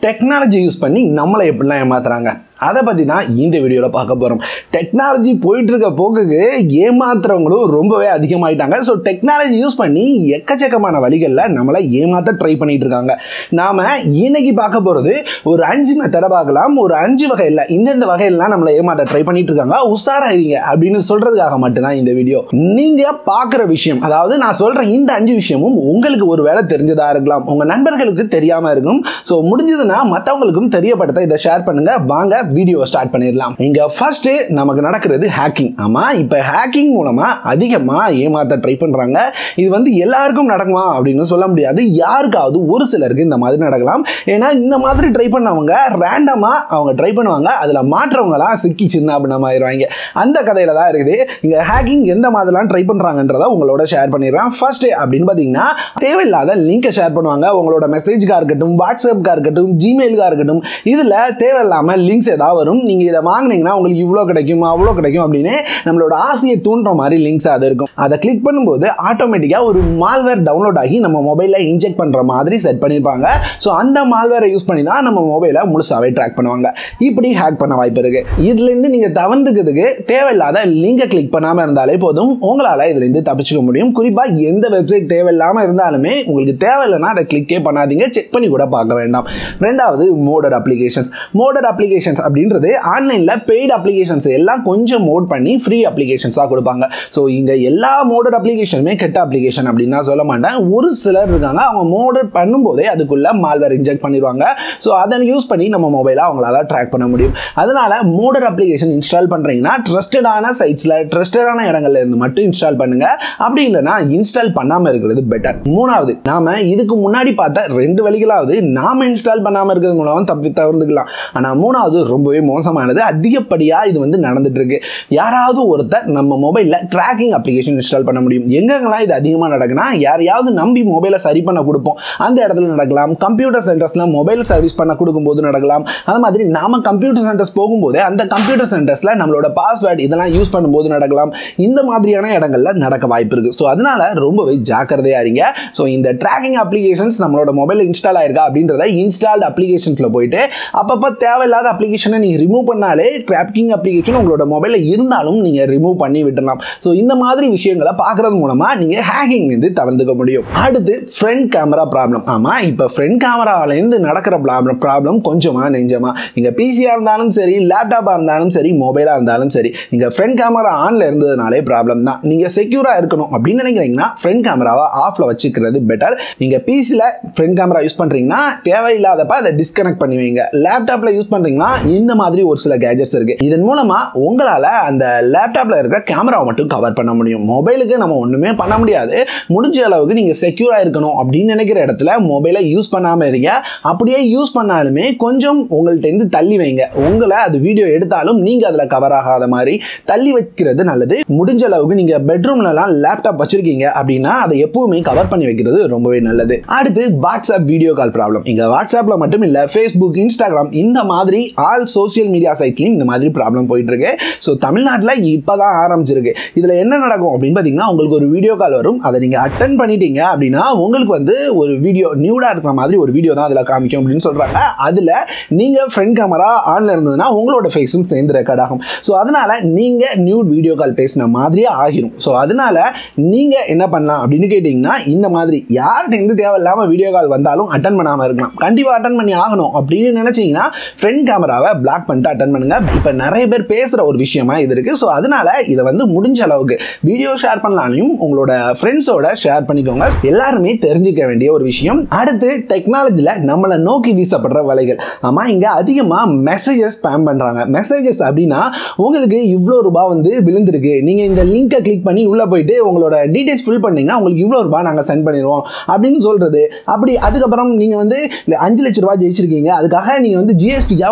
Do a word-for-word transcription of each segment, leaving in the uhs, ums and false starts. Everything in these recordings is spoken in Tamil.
டெக்னாலஜி யூஸ் பண்ணி நம்மளை எப்படிலாம் ஏமாத்துறாங்க அதை பற்றி தான் இந்த வீடியோவில் பார்க்க போகிறோம். டெக்னாலஜி போயிட்டு இருக்க போக்குக்கு ஏமாத்துறவங்களும் ரொம்பவே அதிகமாகிட்டாங்க. ஸோ டெக்னாலஜி யூஸ் பண்ணி எக்கச்சக்கமான வழிகளில் நம்மளை ஏமாற்ற ட்ரை பண்ணிட்டு இருக்காங்க. நாம் இன்னைக்கு பார்க்க போகிறது ஒரு அஞ்சு மெத்தடை பார்க்கலாம். ஒரு அஞ்சு வகையில் இந்தந்த வகையிலாம் நம்மளை ஏமாற்ற ட்ரை பண்ணிட்டு இருக்காங்க. உஷாராயிருங்க அப்படின்னு சொல்கிறதுக்காக மட்டும்தான் இந்த வீடியோ. நீங்கள் பார்க்குற விஷயம், அதாவது நான் சொல்கிற இந்த அஞ்சு விஷயமும் உங்களுக்கு ஒரு வேளை தெரிஞ்சதாக இருக்கலாம், உங்கள் நண்பர்களுக்கு தெரியாமல் இருக்கும். ஸோ முடிஞ்சதுன்னா மற்றவங்களுக்கும் தெரியப்படுத்த இதை ஷேர் பண்ணுங்கள். வாங்க வீடியோ ஸ்டார்ட் பண்ணிடலாம். இங்க ஃபர்ஸ்ட் நமக்கு நடக்கிறது ஹேக்கிங். ஆமா, இப்ப ஹேக்கிங் மூலமா அதிகமா ஏமாத்த ட்ரை பண்றாங்க. இது வந்து எல்லாருக்கும் நடக்குமா அப்படின்னு சொல்ல முடியாது. யாருக்காவது ஒரு சிலருக்கு இந்த மாதிரி நடக்கலாம். ஏன்னா இந்த மாதிரி ட்ரை பண்ணவங்க ரேண்டமா அவங்க ட்ரை பண்ணுவாங்க. அதுல மாற்றவங்கலாம் சிக்கி சின்ன அப்படின்னாயிருவாங்க. அந்த கதையில தான் இருக்குது. இங்க ஹேக்கிங் எந்த மாதிரிலாம் ட்ரை பண்றாங்கன்றத உங்களோட ஷேர் பண்ணிடுறேன். ஃபர்ஸ்ட் அப்படின்னு பாத்தீங்கன்னா தேவையில்லாத லிங்கை ஷேர் பண்ணுவாங்க. உங்களோட மெசேஜ்கா இருக்கட்டும், வாட்ஸ்அப்கா இருக்கட்டும், ஜிமெயிலுக்கா இருக்கட்டும், இதுல தேவையில்லாம லிங்க்ஸ் வரும். நீங்க இதை வாங்குனீங்கன்னா உங்களுக்கு இவ்வளோ கிடைக்கும் அவ்வளோ கிடைக்கும் அப்படின்னு நம்மளோட ஆசையை தூண்டுற மாதிரி லிங்க்ஸ் அது இருக்கும். அதை கிளிக் பண்ணும்போது ஆட்டோமேட்டிக்கா ஒரு மால்வேர் டவுன்லோட் ஆகி நம்ம மொபைல்ல இன்ஜெக்ட் பண்ற மாதிரி செட் பண்ணிருப்பாங்க. ஸோ அந்த மால்வேரை யூஸ் பண்ணி தான் நம்ம மொபைலை முழுசாவே ட்ராக் பண்ணுவாங்க. இப்படி ஹேக் பண்ண வாய்ப்பு இருக்கு. இதுல இருந்து நீங்க தவிர்த்துக்கிறதுக்கு தேவையில்லாத லிங்கை கிளிக் பண்ணாம இருந்தாலே போதும். உங்களால இதுல இருந்து தப்பிச்சுக்க முடியும். குறிப்பா எந்த வெப்சைட் தேவையில்லாம இருந்தாலுமே உங்களுக்கு தேவையில்லைன்னா அதை கிளிக்கே பண்ணாதீங்க. செக் பண்ணி கூட பார்க்க வேண்டாம். ரெண்டாவது மோடட் அப்ளிகேஷன்ஸ். மோடட் அப்ளிகேஷன்ஸ் அப்படின்றது ஆன்லைன்ல பெய்டு அப்ளிகேஷன்ஸ் எல்லாம் கொஞ்சம் மோட் பண்ணி ஃப்ரீ அப்ளிகேஷன்ஸாக கொடுப்பாங்க. ஸோ இங்க எல்லா மோடட் அப்ளிகேஷனுமே கெட்ட அப்ளிகேஷன் அப்படின்னு நான் சொல்ல மாட்டேன். ஒரு சிலர் இருக்காங்க, அவங்க மோடட் பண்ணும்போதே அதுக்குள்ள மால்வேர் இன்ஜெக்ட் பண்ணிடுவாங்க. ஸோ அதை யூஸ் பண்ணி நம்ம மொபைலை அவங்களால ட்ராக் பண்ண முடியும். அதனால மோடட் அப்ளிகேஷன் இன்ஸ்டால் பண்றீங்கன்னா ட்ரஸ்டடான சைட்ஸ்ல ட்ரஸ்டடான இடங்கள்ல இருந்து மட்டும் இன்ஸ்டால் பண்ணுங்க. அப்படி இல்லைன்னா இன்ஸ்டால் பண்ணாம இருக்கிறது பெட்டர். மூணாவது, நாம இதுக்கு முன்னாடி பார்த்த ரெண்டு வழிகளாவது நாம இன்ஸ்டால் பண்ணாம இருக்கிறது மூலம் தப்பி தவிர்த்துக்கலாம். ஆனா மூணாவது ரொம்பவே மோசமானது. அதிகப்படியா இது வந்து நடந்துட்டு இருக்கு. யாராவது ஒருத்தர் நம்ம மொபைல்ல ட்ராக்கிங் அப்ளிகேஷன் இன்ஸ்டால் பண்ண முடியும். எங்கெங்கெல்லாம் இது அதிகமா நடக்குன்னா, யாரையாவது நம்பி மொபைலை சரி பண்ண கொடுப்போம், அந்த இடத்துல நடக்கலாம். கம்ப்யூட்டர் சென்டர்ஸ்ல மொபைல் சர்வீஸ் பண்ண கொடுக்கும்போது நடக்கலாம். அது மாதிரி நாம கம்ப்யூட்டர் சென்டர்ஸ் போகும்போது அந்த கம்ப்யூட்டர் சென்டர்ஸ்ல நம்மளோட பாஸ்வேர்டு இதெல்லாம் யூஸ் பண்ணும்போது நடக்கலாம். இந்த மாதிரியான இடங்கள்ல நடக்க வாய்ப்பு இருக்கு. ஸோ அதனால ரொம்பவே ஜாக்கிரதையா இருங்க. ஸோ இந்த ட்ராக்கிங் அப்ளிகேஷன்ஸ் நம்மளோட மொபைல் இன்ஸ்டால் ஆயிருக்கா அப்படின்றத இன்ஸ்டால்டு அப்ளிகேஷன்ஸ்ல போயிட்டு அப்பப்போ தேவையில்லாத அப்ளிகேஷனை நீங்க ரிமூவ் பண்ணாலே ட்ராக்கிங் அப்ளிகேஷன் உங்களோட மொபைலில் இருந்தாலும் நீங்கள் ரிமூவ் பண்ணி விடலாம். ஸோ இந்த மாதிரி விஷயங்களை பார்க்கறது மூலமாக நீங்கள் ஹேக்கிங் வந்து தவிர்த்துக்க முடியும். அடுத்து ஃப்ரண்ட் கேமரா ப்ராப்ளம். ஆமாம், இப்போ ஃப்ரண்ட் கேமராவிலேருந்து நடக்கிற ப்ராப்ளம் ப்ராப்ளம் கொஞ்சமாக நெஞ்சமாக நீங்கள் பிசியாக இருந்தாலும் சரி, லேப்டாப்பாக இருந்தாலும் சரி, மொபைலாக இருந்தாலும் சரி, நீங்கள் ஃப்ரண்ட் கேமரா ஆனில் இருந்ததுனாலே ப்ராப்ளம் தான். நீங்கள் செக்யூராக இருக்கணும் அப்படின்னு நினைக்கிறீங்கன்னா ஃப்ரண்ட் கேமராவை ஆஃபில் வச்சுக்கிறது பெட்டர். நீங்கள் பிசியில் ஃப்ரண்ட் கேமரா யூஸ் பண்ணுறீங்கன்னா தேவையில்லாதப்ப அதை டிஸ்கனெக்ட் பண்ணி வைங்க. லேப்டாப்பில் யூஸ் பண்ணுறீங்கன்னா இந்த மாதிரி ஒரு சில கேஜெட்ஸ் இருக்கு. இதன் மூலமா உங்களால அந்த லேப்டாப்ல இருக்கிற கேமராவை மட்டும் கவர் பண்ண முடியும். மொபைலுக்கு நம்ம ஒண்ணுமே பண்ண முடியாது. முடிஞ்ச அளவுக்கு நீங்க செக்யூரா இருக்கணும் அப்படின்னு நினைக்கிற இடத்துல மொபைலை யூஸ் பண்ணாம இருங்க. அப்படியே யூஸ் பண்ணாலுமே கொஞ்சம் உங்கள்ட்ட இருந்து தள்ளி வைங்க. உங்களை அது வீடியோ எடுத்தாலும் நீங்க அதுல கவர் ஆகாத மாதிரி தள்ளி வைக்கிறது நல்லது. முடிஞ்ச அளவுக்கு நீங்க பெட்ரூம்ல எல்லாம் லேப்டாப் வச்சிருக்கீங்க அப்படின்னா அதை எப்பவுமே கவர் பண்ணி வைக்கிறது ரொம்பவே நல்லது. அடுத்து வாட்ஸ்அப் வீடியோ கால் ப்ராப்ளம். இங்க வாட்ஸ்அப்ல மட்டும் இல்ல, ஃபேஸ்புக், இன்ஸ்டாகிராம் இந்த மாதிரி ஆல் சோசியல் மீடியா சைட்லையும் இந்த மாதிரி ப்ராப்ளம் போயிட்டு இருக்கு. ஸோ தமிழ்நாட்டில் இப்போதான் ஆரம்பிச்சிருக்கு. இதில் என்ன நடக்கும் அப்படின்னு பார்த்தீங்கன்னா, உங்களுக்கு ஒரு வீடியோ கால் வரும். அதை நீங்கள் அட்டன் பண்ணிட்டீங்க அப்படின்னா உங்களுக்கு வந்து ஒரு வீடியோ நியூடாக இருக்கிற மாதிரி ஒரு வீடியோ தான் அதில் காமிக்கும் அப்படின்னு சொல்கிறாங்க. அதில் நீங்கள் ஃப்ரண்ட் கேமரா ஆனில் இருந்ததுன்னா உங்களோட ஃபேஸும் சேர்ந்து ரெக்கார்ட் ஆகும். ஸோ அதனால் நீங்கள் நியூட் வீடியோ கால் பேசின மாதிரியே ஆகிரும். ஸோ அதனால் நீங்கள் என்ன பண்ணலாம் அப்படின்னு கேட்டிங்கன்னா, இந்த மாதிரி யார்கிட்ட இருந்து தேவையில்லாமல் வீடியோ கால் வந்தாலும் அட்டன் பண்ணாமல் இருக்கலாம். கண்டிப்பாக அட்டன் பண்ணி ஆகணும் அப்படின்னு நினச்சிங்கன்னா ஃப்ரண்ட் கேமராவை பிளாக் பண்ணிட்டு அட்டன் பண்ணுங்க. இப்போ நிறைய பேர் பேசுகிற ஒரு விஷயமா இது இருக்குது. ஸோ அதனால இதை வந்து முடிஞ்ச அளவுக்கு வீடியோ ஷேர் பண்ணலாம்லையும் உங்களோட ஃப்ரெண்ட்ஸோட ஷேர் பண்ணிக்கோங்க. எல்லாருமே தெரிஞ்சுக்க வேண்டிய ஒரு விஷயம். அடுத்து டெக்னாலஜியில் நம்மளை நோக்கி வீசப்படுற வலைகள். ஆமாம், இங்கே அதிகமாக மெசேஜஸ் ஸ்பேம் பண்ணுறாங்க. மெசேஜஸ் அப்படின்னா, உங்களுக்கு இவ்வளோ ரூபாய் வந்து விழுந்திருக்கு, நீங்கள் இந்த லிங்கை கிளிக் பண்ணி உள்ளே போயிட்டு உங்களோட டீட்டெயில்ஸ் ஃபில் பண்ணீங்கன்னா உங்களுக்கு இவ்வளோ ரூபாய் நாங்கள் சென்ட் பண்ணிடுவோம் அப்படின்னு சொல்கிறது. அப்படி அதுக்கப்புறம் நீங்கள் வந்து அஞ்சு லட்ச ரூபாய் ஜெயிச்சிருக்கீங்க, அதுக்காக நீங்கள் வந்து ஜிஎஸ்டிக்காக ஒரு ஐயாயிரம்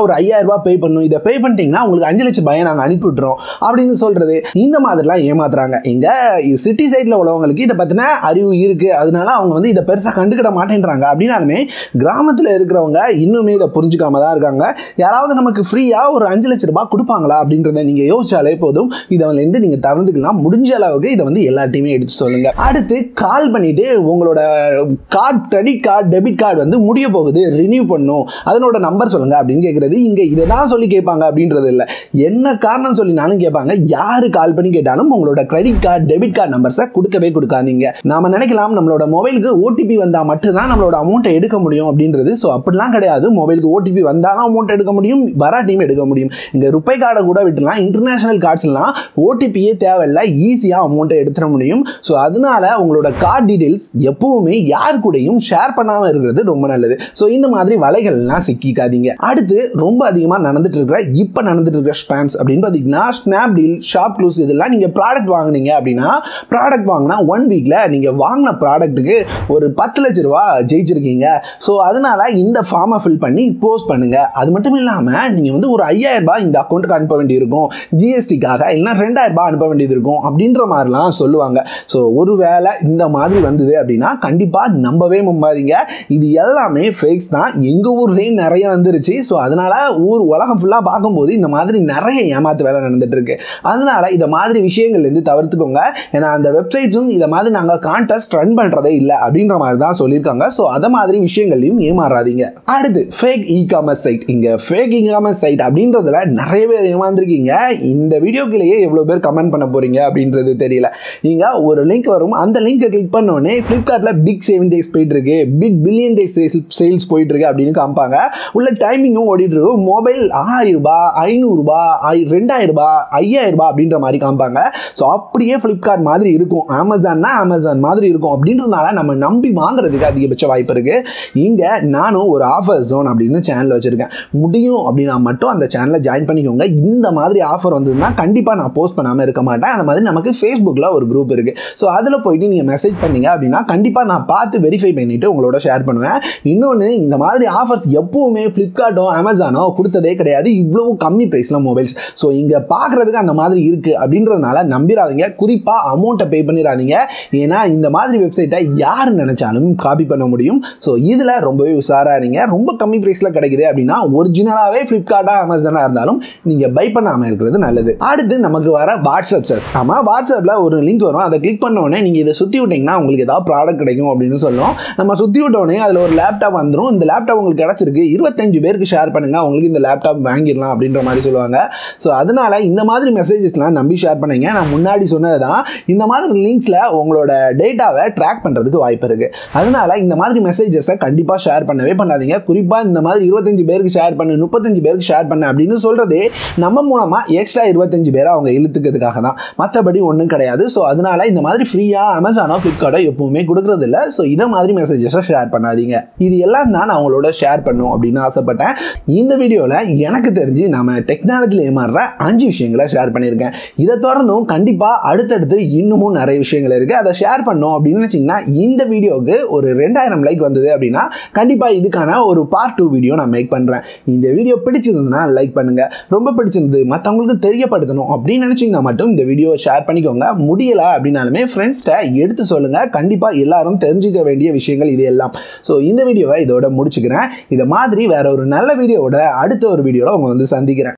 ரூபாய் பே பண்ணணும், இதை பே பண்ணிட்டீங்கன்னா உங்களுக்கு அஞ்சு லட்சம் ரூபாயை நாங்கள் அனுப்பி விட்டுறோம் அப்படின்னு சொல்றது. இந்த மாதிரிலாம் ஏமாத்துறாங்க. இங்க சிட்டி சைட்ல உள்ளவங்களுக்கு இதை பத்தின அறிவு இருக்கு, அதனால அவங்க வந்து இதை பெருசா கண்டுக்கிட மாட்டேன்றாங்க. அப்படின்னாலுமே கிராமத்தில் இருக்கிறவங்க இன்னுமே இதை புரிஞ்சுக்காம தான் இருக்காங்க. யாராவது நமக்கு ஃப்ரீயா ஒரு அஞ்சு லட்சம் ரூபாய் கொடுப்பாங்களா அப்படின்றத நீங்க யோசிச்சாலே போதும். இதை வந்து நீங்க தவிர்த்துக்கலாம். முடிஞ்ச அளவுக்கு இதை வந்து எல்லாத்தையுமே எடுத்து சொல்லுங்க. அடுத்து கால் பண்ணிட்டு உங்களோட card, credit card, debit card வந்து முடிய போகுது, ரினியூ பண்ணும், அதனோட நம்பர் சொல்லுங்க அப்படின்னு கேட்கறது. இங்க இதை தான் சொல்லி கேட்பாங்க அப்படின்றது இல்லை, என்ன காரணம் சொல்லினாலும் கேட்பாங்க. யாரு கால் பண்ணி கேட்டாலும் உங்களோட கிரெடிட் கார்டு, டெபிட் கார்டு நம்பர்ஸை கொடுக்கவே கொடுக்காதீங்க. நாம நினைக்கலாம் நம்மளோட மொபைலுக்கு ஓடிபி வந்தா மட்டும்தான் நம்மளோட அமௌண்ட்டை எடுக்க முடியும் அப்படின்றது. ஸோ அப்படிலாம் கிடையாது. மொபைலுக்கு ஓடிபி வந்தாலும் அமௌண்ட் எடுக்க முடியும், வராட்டியும் எடுக்க முடியும். இங்க ருபே கார்டை கூட விட்டுலாம். இன்டர்நேஷனல் கார்ட்ஸ்லாம் ஓடிபியே தேவையில்லை, ஈஸியாக அமௌண்ட்டை எடுத்துட முடியும். ஸோ அதனால உங்களோட கார்டு டீடைல்ஸ் எப்பவுமே யார் கூடயும் ஷேர் பண்ணாம இருக்கிறது ரொம்ப நல்லது. ஸோ இந்த மாதிரி வலைகள்லாம் சிக்கிக்காதீங்க. அடுத்து ரொம்ப அதிகமாக நடந்துட்டு இருக்கிற இப்போ நடந்துட்டு இருக்கிற ஸ்பேம்ஸ் அப்படின்னு பார்த்தீங்கன்னா ஸ்னாப்டீல், ஷாப் க்ளூஸ், இதெல்லாம் நீங்கள் ப்ராடக்ட் வாங்கினீங்க அப்படின்னா ப்ராடக்ட் வாங்கினா ஒன் வீக்ல நீங்கள் வாங்கின ப்ராடக்ட்டுக்கு ஒரு பத்து லட்ச ரூபா ஜெயிச்சிருக்கீங்க. ஸோ அதனால இந்த ஃபார்மை ஃபில் பண்ணி போஸ்ட் பண்ணுங்க. அது மட்டும் இல்லாமல் நீங்கள் வந்து ஒரு ஐயாயிரம் ரூபாய் இந்த அக்கௌண்ட்டுக்கு அனுப்ப வேண்டியிருக்கும், ஜிஎஸ்டிக்காக இல்லைன்னா ரெண்டாயிரம் ரூபாய் அனுப்ப வேண்டியது இருக்கும் அப்படின்ற மாதிரிலாம் சொல்லுவாங்க. ஸோ ஒருவேளை இந்த மாதிரி வந்தது அப்படின்னா கண்டிப்பாக நம்பவே மும்பாதீங்க. இது எல்லாமே ஃபேக்ஸ் தான். எங்கள் ஊர்லேயும் நிறைய வந்துருச்சு. ஸோ அதனால ஊர் உலகம் ஃபுல்லாக பார்க்கும்போது இந்த மாதிரி நிறைய ஏமாத்து வேலை நடந்துட்டு இருக்கு. அதனால இந்த மாதிரி விஷயங்கள்லேருந்து தவிர்த்துக்கோங்க. ஏன்னா அந்த வெப்சைட்ஸும் இதை மாதிரி நாங்கள் கான்டெஸ்ட் ரன் பண்ணுறதே இல்லை அப்படின்ற மாதிரி தான் சொல்லியிருக்காங்க. ஸோ அதை மாதிரி விஷயங்கள்லையும் ஏமாறாதீங்க. அடுத்து ஃபேக் இ காமர்ஸ் சைட். இங்கே ஃபேக் இ காமர்ஸ் சைட் அப்படின்றதுல நிறைய பேர் ஏமாந்துருக்கீங்க. இந்த வீடியோக்கிலேயே எவ்வளோ பேர் கமெண்ட் பண்ண போறீங்க அப்படின்றது தெரியல. நீங்க ஒரு லிங்க் வரும், அந்த லிங்கை கிளிக் பண்ண உடனே ஃப்ளிப்கார்ட்ல பிக் செவன் டேஸ் போயிட்டு இருக்கு, பிக் பில்லியன் டேஸ் சேல்ஸ் போயிட்டு இருக்கு அப்படின்னு காமிப்பாங்க. உள்ள டைமிங்கும் ஓடிட்டு இருக்கு. மொபைல் ஆயிரம் ரூபாய், ஐநூறு ரூபாய், ரெண்டாயிரம் ரூபாய், ஐயாயிரம் ரூபாய் அப்படின்ற மாதிரி காமிப்பாங்க. ஸோ அப்படியே ஃப்ளிப்கார்ட் மாதிரி இருக்கும், அமேசான்னா அமேசான் மாதிரி இருக்கும். அப்படின்றதுனால நம்ம நம்பி வாங்குறதுக்கு அதிகபட்ச வாய்ப்பு இருக்கு. இங்க நானும் ஒரு ஆஃபர் ஜோன் அப்படின்னு சேனல் வச்சிருக்கேன். முடியும் அப்படின்னா மட்டும் அந்த சேனலை ஜாயின் பண்ணிக்கோங்க. இந்த மாதிரி ஆஃபர் வந்ததுன்னா கண்டிப்பா நான் போஸ்ட் பண்ணாம இருக்க மாட்டேன். அந்த மாதிரி நமக்கு ஃபேஸ்புக்ல ஒரு குரூப் இருக்கு. ஸோ அதில் போயிட்டு நீங்க மெசேஜ் பண்ணீங்க அப்படின்னா கண்டிப்பா நான் பார்த்து வெரிஃபை பண்ணிட்டு உங்களோட ஷேர் பண்ணுவேன். இன்னொன்று, இந்த மாதிரி ஆஃபர்ஸ் எப்பவுமே ஃப்ளிப்கார்ட்டோ அமேசானோ கொடுத்ததே கிடையாது, இவ்வளவு கம்மி பிரைஸ்ல மொபைல்ஸ். ஸோ இங்க பார்க்கறதுக்கு அந்த மாதிரி இருக்கு அப்படின்றதுனால நம்பிடாதீங்க. குறிப்பா அமௌண்ட்டை பே பண்ணிடாதீங்க. ஏன்னா இந்த மாதிரி வெப்சைட்டை யார் நினைச்சாலும் காப்பி பண்ண முடியும். ஸோ இதுல ரொம்பவே உஷாரா இருங்க. ரொம்ப கம்மி பிரைஸ்ல கிடைக்குது அப்படின்னா ஒரிஜினலாவே ஃப்ளிப்கார்ட்டா அமேசானா இருந்தாலும் நீங்க பை பண்ணாம இருக்கிறது நல்லது. அடுத்து நமக்கு வர வாட்ஸ்அப் சர்ச். ஆமா, வாட்ஸ்அப்ல ஒரு லிங்க் வரும், அதை கிளிக் பண்ண உடனே நீங்க இதை சுத்தி விட்டீங்கன்னா உங்களுக்கு ஏதாவது ப்ராடக்ட் கிடைக்கும் அப்படின்னு சொல்லும். நம்ம சுத்தி விட்ட உடனே அதுல ஒரு லேப்டாப் வந்துடும். இந்த லேப்டாப் உங்களுக்கு கிடைச்சிருக்கு, இருபத்தஞ்சு பேருக்கு ஷேர் பண்ணுங்க, உங்களுக்கு இந்த லேப்டாப் வாங்கிடலாம் அப்படின்ற மாதிரி சொல்லுவாங்க. ஸோ அதனால இந்த மாதிரி மெசேஜஸ்லாம் நம்பி ஷேர் பண்ணுங்க. நான் முன்னாடி சொன்னதுதான், இந்த மாதிரி லிங்க்ஸ்ல உங்களோட டேட்டாவை ட்ராக் பண்றதுக்கு வாய்ப்பு இருக்கு. அதனால இந்த மாதிரி மெசேஜஸை கண்டிப்பா ஷேர் பண்ணவே பண்ணாதீங்க. குறிப்பா இந்த மாதிரி இருபத்தஞ்சு பேருக்கு ஷேர் பண்ணு, முப்பத்தஞ்சு பேருக்கு ஷேர் பண்ணு அப்படின்னு சொல்றதே நம்ம மூலமா எக்ஸ்ட்ரா இருபத்தஞ்சு பேரை அவங்க இழுத்துக்கிறதுக்காக தான், மற்றபடி ஒன்றும் கிடையாது. ஸோ அதனால இந்த மாதிரி ஃப்ரீயா அமேசானோ ஃப்ளிப்கார்ட்டோ எப்பவுமே கொடுக்கறது இல்லை. ஸோ இதை மாதிரி மெசேஜஸை ஷேர் பண்ணாதீங்க. இது எல்லாம் தான் நான் அவங்களோட ஷேர் பண்ணும் அப்படின்னு ஆசைப்பட்டேன். இந்த வீடியோவில் எனக்கு தெரிஞ்சு நம்ம டெக்னாலஜியில் ஏமாறுற அஞ்சு விஷயங்களை ஷேர் பண்ணியிருக்கேன். இதை தொடர்ந்தும் கண்டிப்பாக அடுத்தடுத்து இன்னமும் நிறைய விஷயங்கள் இருக்கு, அதை ஷேர் பண்ணோம் அப்படின்னு நினச்சிங்கன்னா இந்த வீடியோவுக்கு ஒரு ரெண்டாயிரம் லைக் வந்தது அப்படின்னா கண்டிப்பாக இதுக்கான ஒரு பார்ட் டூ வீடியோ நான் மேக் பண்ணுறேன். இந்த வீடியோ பிடிச்சிருந்ததுன்னா லைக் பண்ணுங்க, ரொம்ப பிடிச்சிருந்தது மற்றவங்களுக்கு தெரியப்படுத்தணும் அப்படின்னு நினச்சிங்கன்னா மட்டும் இந்த வீடியோ ஷேர் பண்ணிக்கோங்க. முடியலை அப்படின்னாலுமே ஃப்ரெண்ட்ஸ்கிட்ட எடுத்து சொல்லுங்கள். கண்டிப்பாக எல்லாரும் தெரிஞ்சுக்க வேண்டிய விஷயங்கள் இது எல்லாம். ஸோ இந்த வீடியோவை இதோட முடிச்சுக்கிறேன். இதை மாதிரி வேற ஒரு நல்ல வீடியோவோட அடுத்த ஒரு வீடியோவில் உங்களை வந்து சந்திக்கிறேன்.